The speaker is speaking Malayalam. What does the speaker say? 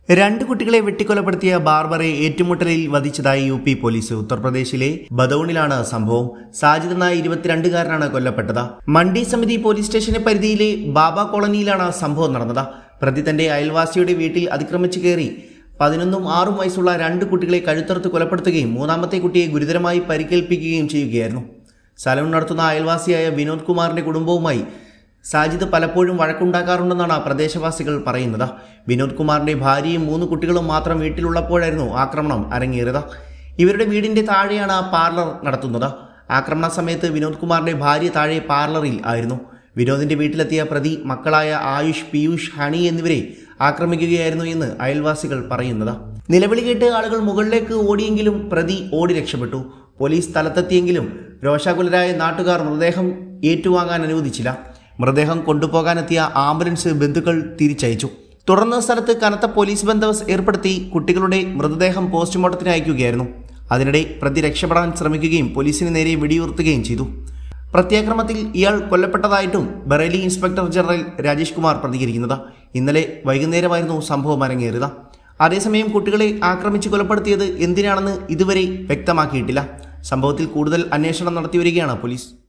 രണ്ട് കുട്ടികളെ വെട്ടിക്കൊലപ്പെടുത്തിയ ബാർബറെ ഏറ്റുമുട്ടലിൽ വധിച്ചതായി യു.പി. പോലീസ്. ഉത്തർപ്രദേശിലെ ബദൌണിലാണ് സംഭവം. സാജിദ് എന്ന 22-കാരനാണ് കൊല്ലപ്പെട്ടത്. മണ്ഡി സമിതി പോലീസ് സ്റ്റേഷന് പരിധിയിലെ ബാബ കോളനിയിലാണ് സംഭവം നടന്നത്. പ്രതി തന്റെ അയൽവാസിയുടെ വീട്ടിൽ അതിക്രമിച്ചു കയറി 11ഉം 6ഉം വയസ്സുള്ള രണ്ട് കുട്ടികളെ കഴുത്തറുത്ത് കൊലപ്പെടുത്തുകയും മൂന്നാമത്തെ കുട്ടിയെ ഗുരുതരമായി പരിക്കേൽപ്പിക്കുകയും ചെയ്യുകയായിരുന്നു. സലൂൺ നടത്തുന്ന അയൽവാസിയായ വിനോദ് കുമാറിന്റെ കുടുംബവുമായി സാജിദ് പലപ്പോഴും വഴക്കുണ്ടാക്കാറുണ്ടെന്നാണ് പ്രദേശവാസികൾ പറയുന്നത്. വിനോദ് കുമാറിന്റെ ഭാര്യയും 3 കുട്ടികളും മാത്രം വീട്ടിലുള്ളപ്പോഴായിരുന്നു ആക്രമണം അരങ്ങേറിയത്. ഇവരുടെ വീടിന്റെ താഴെയാണ് പാർലർ നടത്തുന്നത്. ആക്രമണ സമയത്ത് വിനോദ് കുമാറിന്റെ ഭാര്യ താഴെ പാർലറിൽ ആയിരുന്നു. വിനോദിന്റെ വീട്ടിലെത്തിയ പ്രതി മക്കളായ ആയുഷ്, പീയൂഷ്, ഹണി എന്നിവരെ ആക്രമിക്കുകയായിരുന്നു എന്ന് അയൽവാസികൾ പറയുന്നത്. നിലവിളി കേട്ട് ആളുകൾ മുകളിലേക്ക് ഓടിയെങ്കിലും പ്രതി ഓടി രക്ഷപ്പെട്ടു. പോലീസ് സ്ഥലത്തെത്തിയെങ്കിലും രോഷാകുലരായ നാട്ടുകാർ മൃതദേഹം ഏറ്റുവാങ്ങാൻ അനുവദിച്ചില്ല. മൃതദേഹം കൊണ്ടുപോകാനെത്തിയ ആംബുലൻസ് ബന്ധുക്കൾ തിരിച്ചയച്ചു. തുടർന്ന് സ്ഥലത്ത് കനത്ത പോലീസ് ബന്ദോബസ്ത് ഏർപ്പെടുത്തി കുട്ടികളുടെ മൃതദേഹം പോസ്റ്റ്മോർട്ടത്തിന് അയക്കുകയായിരുന്നു. അതിനിടെ പ്രതി രക്ഷപ്പെടാൻ ശ്രമിക്കുകയും പോലീസിന് നേരെ വെടിയുതിർത്തുകയും ചെയ്തു. പ്രത്യാക്രമണത്തിൽ ഇയാൾ കൊല്ലപ്പെട്ടതായിട്ടും ബറേലി ഇൻസ്പെക്ടർ ജനറൽ രാജേഷ് കുമാർ പ്രതികരിക്കുന്നത്. ഇന്നലെ വൈകുന്നേരമായിരുന്നു സംഭവം അരങ്ങേറിയത്. അതേസമയം കുട്ടികളെ ആക്രമിച്ച് കൊലപ്പെടുത്തിയത് എന്തിനാണെന്ന് ഇതുവരെ വ്യക്തമാക്കിയിട്ടില്ല. സംഭവത്തിൽ കൂടുതൽ അന്വേഷണം നടത്തിവരികയാണ് പോലീസ്.